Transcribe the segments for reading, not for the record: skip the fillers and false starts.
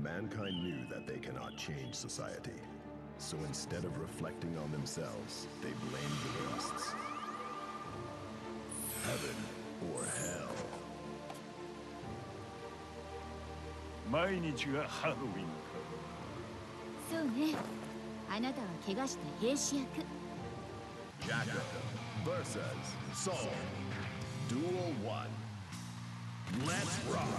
Mankind knew that they cannot change society. So instead of reflecting on themselves, they blamed the beasts. Heaven or hell. 毎日がハロウィンか。 そうね。あなたは怪我した兵士役。 Jacko versus Soul. Duel 1. Let's rock.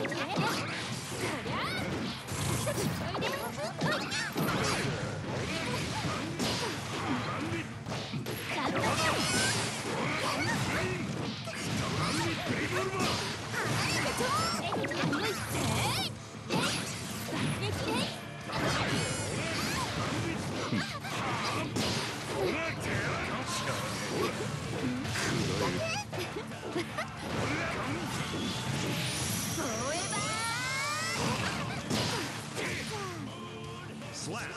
Slap.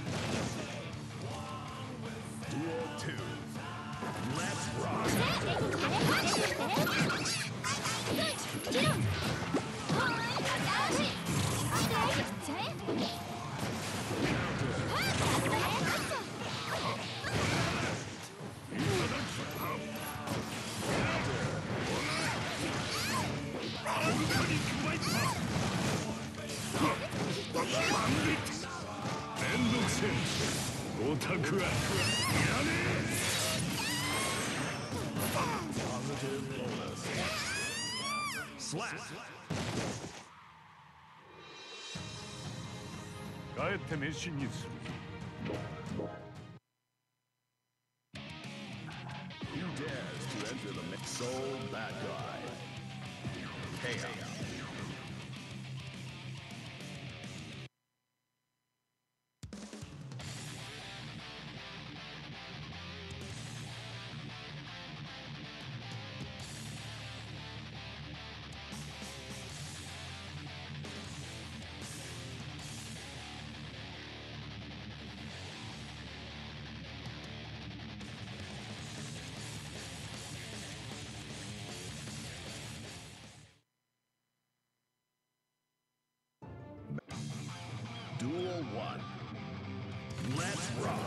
Duel 2. Let's rock. Slap. 帰って飯にする。 Who dares to enter the mix? Soul bad guy. Chaos. Duel 1. Let's rock.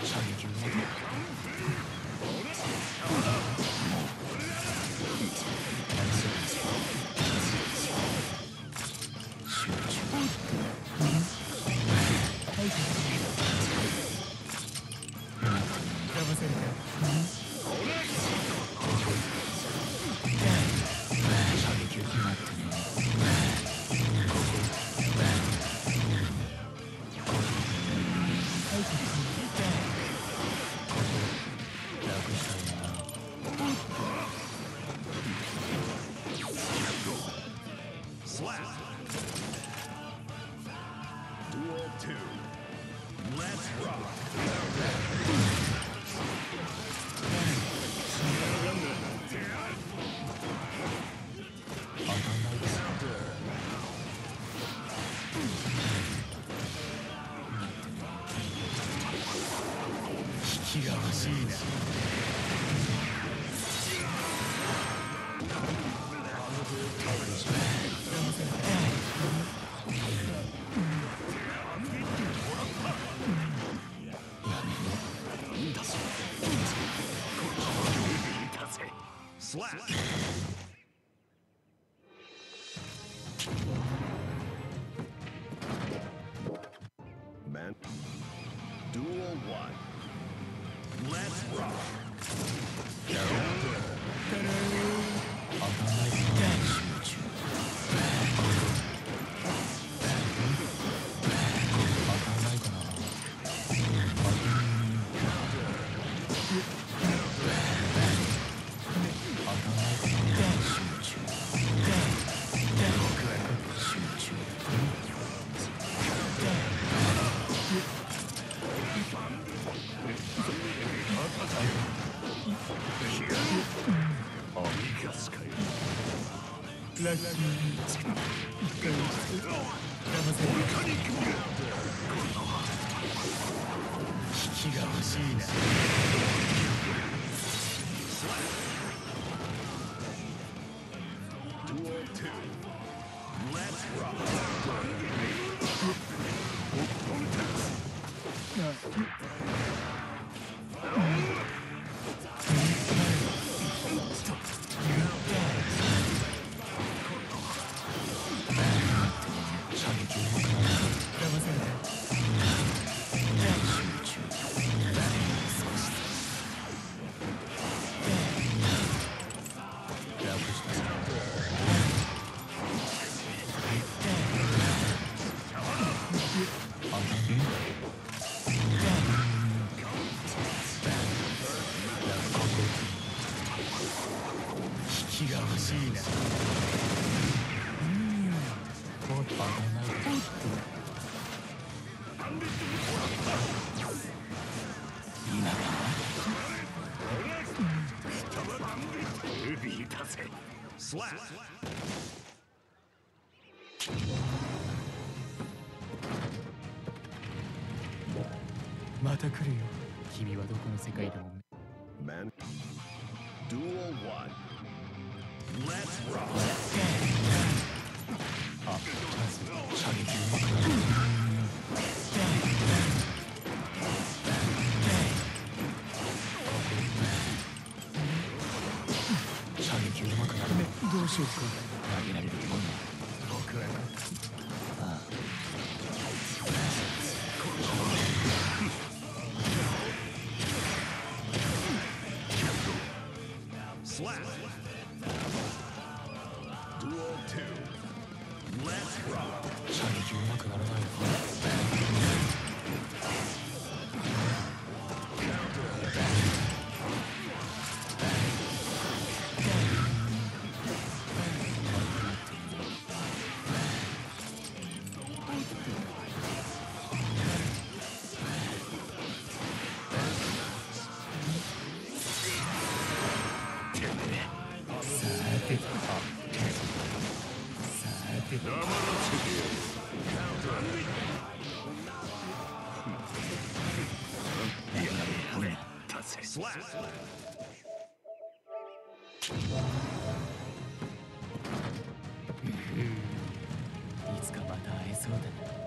Slap. Duel 2. Let's rock. Slap. Man. Duel 1. Let's rock. Duel 2. Let's rock. 気が欲しいな。もっと危ない。今かルビーだぜ。スラッまた来るよ。君はどこの世界でも。 Man. Duel 1. Let's rock. あ、まず射撃うまくなる。射撃うまくなるね。どうしようか。投げられるところ僕はな。ああ。 Slap. Duel 2. Let's rock. 射撃うまくならないの。 Slap. いつかまた会えそうだな。